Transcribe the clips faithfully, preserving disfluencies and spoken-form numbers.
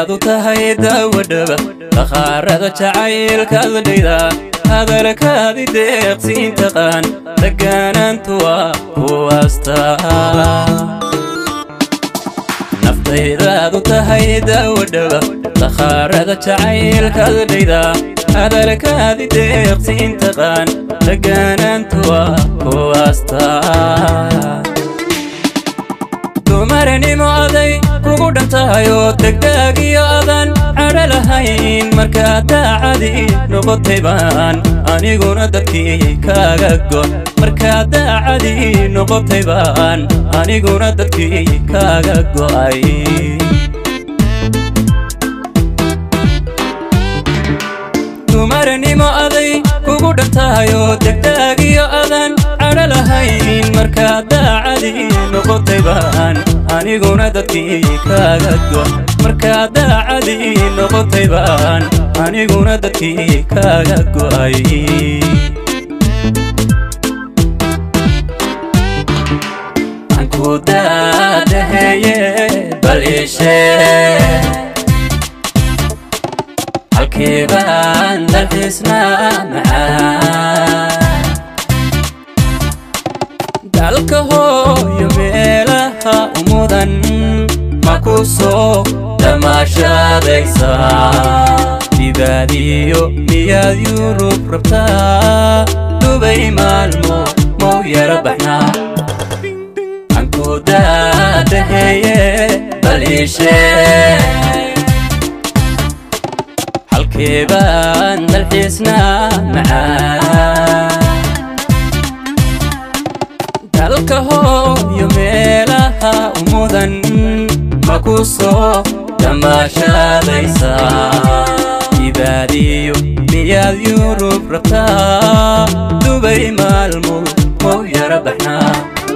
ذو تهيدا ودبا تخارد جعيل كذديدا هذا لك هذه ديق سين تقان تقان انتوا واستا نفتيدا ذو تهيدا ودبا تخارد جعيل كذديدا هذا لك هذه ديق سين تقان تقان انتوا واستا dumarni mooday kugu dhantahayo degdeg adan ara lahayn marka daacadi noqotay baan aniguna dadkii kaaga go marka daacadi noqotay baan aniguna dadkii kaaga go'ay dumarni mooday kugu dhantahayo degdeg adan ara lahayn marka daacadi noqotay baan aniguna dadkii kaaga go marka daacadi noqotay baan aniguna dadkii kaaga go'ay anku daadaheye bal ishee halkii baan dalxiisnaa macaan dalka hooyo meelaha umudan makuso damaashadaysa dibaadiyo miyaad yurub rabtaa dubay maalmo mau yara baxnaa anku daadaheye bal ishee halkii baan dalxiisnaa macaan dalka hooyo meelaha umudan makuso damaashadaysa dibaadiyo miyaad yurub rabtaa dubay maalmo mau yara baxnaa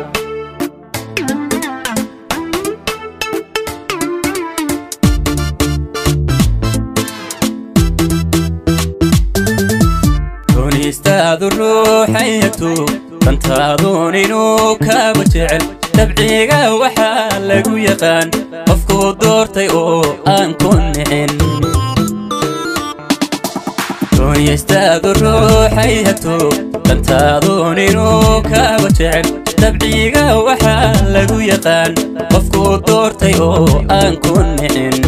tunistaadu ruuxayatu dantaadun inuu kaaba jecel dabciga waxaa lagu yaqaan qofku doortay oo aan ku nicin tunistaadu ruuxayatu dantaadun inuu kaaba jecel dabciga waxaa lagu yaqaan qofku doortay oo aan ku nicin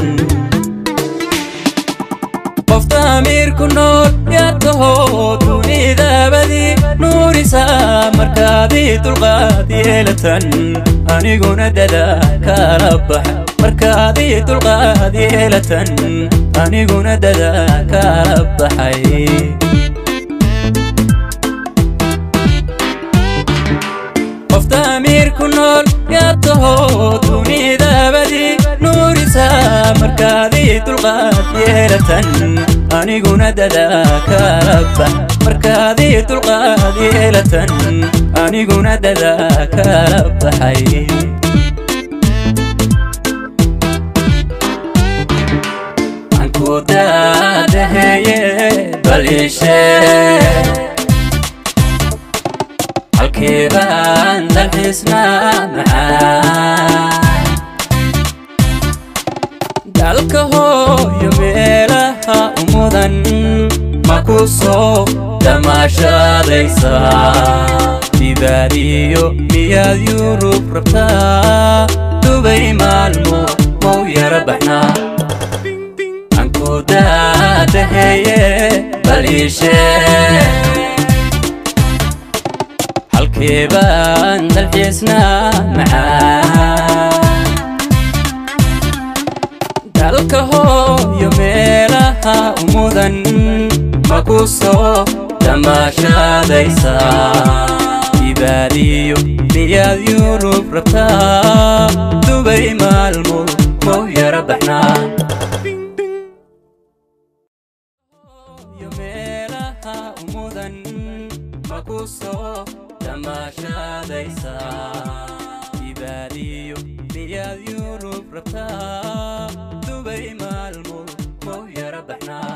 qof damiir ku nool yaa taho dunida badi nuurisa markaadii dulqaad yeelatan aniguna dada kala bax markaadii dulqaad yeelatan aniguna dada kala baxay qof damiir ku nool yaa taho dunida badi nuurisa markaadii dulqaad yeelatan aniguna dada kala bax markaadii dulqaad yeelatan aniguna dada kala baxay anku daadaheye bal ishee halkii baan dalxiisnaa macaan dalka hooyo meelaha umudan makuso damaashadaysa dibaadiyo miyaad yurub rabtaa dubay maalmo mau yara baxnaa anku daadaheye bal ishee halkii baan dalxiisnaa macaan dalka hooyo meelaha umudan makuso damaashadaysa dibaadiyo miyaad yurub rabtaa dubay maalmo mau yara baxnaa meelaha umudan makuso damaashadaysa dibaadiyo miyaad yurub rabtaa dubay maalmo mau yara baxnaa